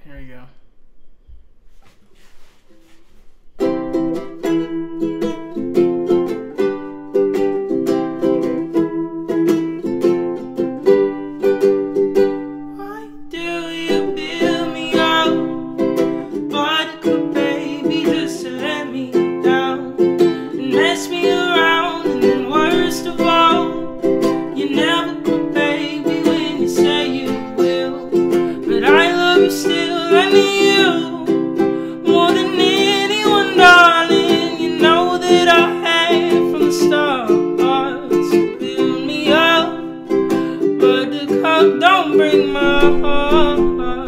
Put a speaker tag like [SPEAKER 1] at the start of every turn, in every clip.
[SPEAKER 1] Here we go. Why do you build me up? Buttercup baby, just to let me down and mess me around, and then worst of all, you never come baby when you say you will. But I love you still, I need you more than anyone, darling. You know that I have from the start. So build me up, but the cup don't break my heart.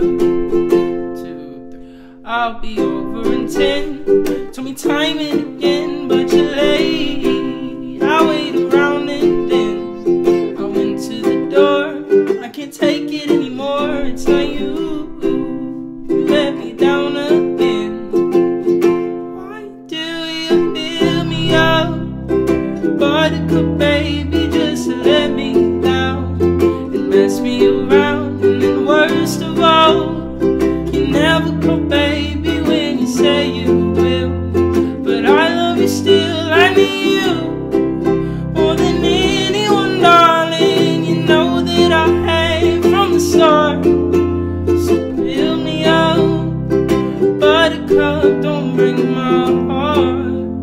[SPEAKER 1] 2, 3, I'll be over in 10. Told me time and again, but you're late. I wait around and then I went to the door. I can't take it anymore, it's not you. You let me down again. Why do you build me up? Buttercup baby, just to let me down and mess me around, and then worst of all, you never come baby when you say you will. But I love you still, I need you more than anyone, darling. You know that I have from the start. So build me up, buttercup, don't break my heart.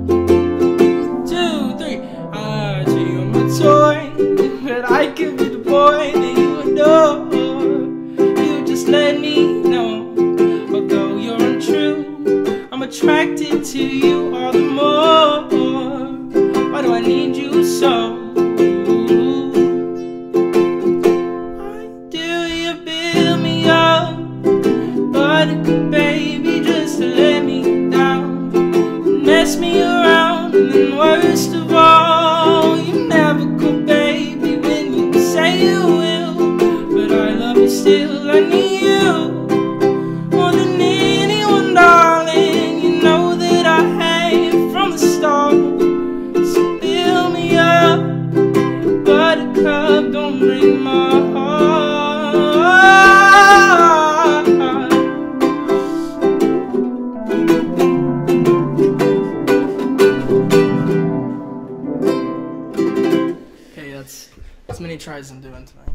[SPEAKER 1] 2, 3, I tell you I'm a toy, but I could be the boy that you adore. You just let me know, although you're untrue, I'm attracted to you all the more. Why do I need you so? Why do you build me up? Buttercup baby, just to let me down and mess me around, and then worst of all, you never come baby when you say you will. But I love you still, I need you more than anyone, darling. You know that I have from the start. So build me up, buttercup, don't break my heart. Okay, that's as many tries as I'm doing tonight.